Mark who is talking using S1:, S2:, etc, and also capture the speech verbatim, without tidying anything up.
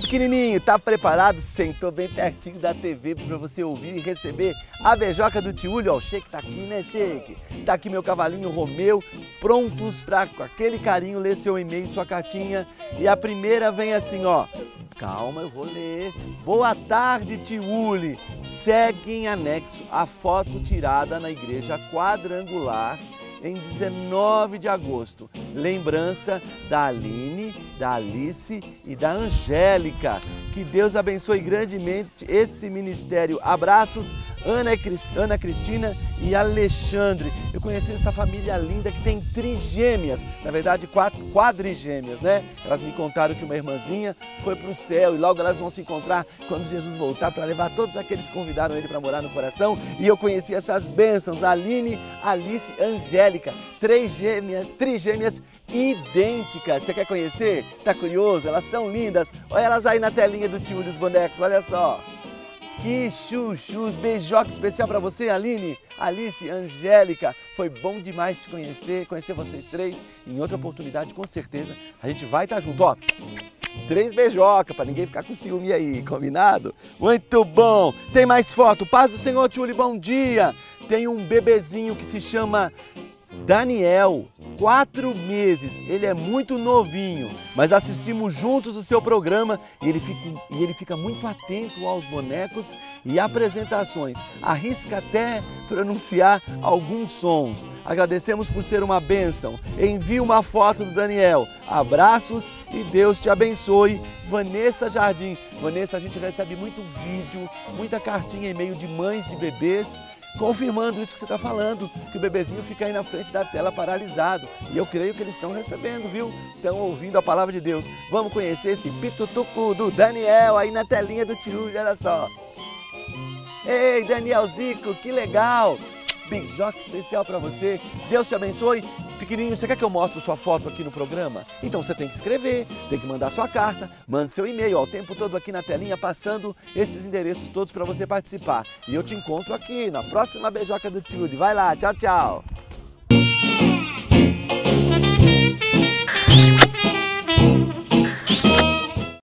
S1: pequenininho, tá preparado? Sentou bem pertinho da T V para você ouvir e receber a beijoca do Tiúlio? Ó, o Shake tá aqui, né, Shake? Tá aqui meu cavalinho Romeu, prontos para com aquele carinho ler seu e-mail, sua cartinha. E a primeira vem assim, ó. Calma, eu vou ler. Boa tarde, Tiúlio. Segue em anexo a foto tirada na igreja quadrangular em dezenove de agosto. Lembrança da Aline, da Alice e da Angélica. Que Deus abençoe grandemente esse ministério. Abraços, Ana, Ana Cristina e Alexandre. Eu conheci essa família linda que tem trigêmeas, na verdade quatro quadrigêmeas, né? Elas me contaram que uma irmãzinha foi para o céu e logo elas vão se encontrar quando Jesus voltar para levar todos aqueles que convidaram ele para morar no coração. E eu conheci essas bênçãos, Aline, Alice, Angélica, três gêmeas, trigêmeas idênticas. Você quer conhecer? Tá curioso? Elas são lindas. Olha elas aí na telinha do Tiúlio dos bonecos, olha só. Que chuchus, beijoca especial para você, Aline, Alice, Angélica. Foi bom demais te conhecer, conhecer vocês três. Em outra oportunidade, com certeza, a gente vai estar junto, ó. Três beijocas, para ninguém ficar com ciúme aí, combinado? Muito bom! Tem mais foto. Paz do Senhor, Tiúlio, bom dia! Tem um bebezinho que se chama Daniel, quatro meses, ele é muito novinho, mas assistimos juntos o seu programa e ele fica, e ele fica muito atento aos bonecos e apresentações, arrisca até pronunciar alguns sons. Agradecemos por ser uma bênção. Envie uma foto do Daniel. Abraços e Deus te abençoe. Vanessa Jardim. Vanessa, a gente recebe muito vídeo, muita cartinha e e-mail de mães de bebês confirmando isso que você está falando, que o bebezinho fica aí na frente da tela paralisado. E eu creio que eles estão recebendo, viu? Estão ouvindo a palavra de Deus. Vamos conhecer esse pitutucu do Daniel aí na telinha do Tiúlio, olha só. Ei, Daniel Zico, que legal! Beijoca especial para você. Deus te abençoe. Pequenininho, você quer que eu mostre sua foto aqui no programa? Então você tem que escrever, tem que mandar sua carta, mande seu e-mail, ó, o tempo todo aqui na telinha, passando esses endereços todos para você participar. E eu te encontro aqui na próxima beijoca do Tiúlio. Vai lá, tchau, tchau.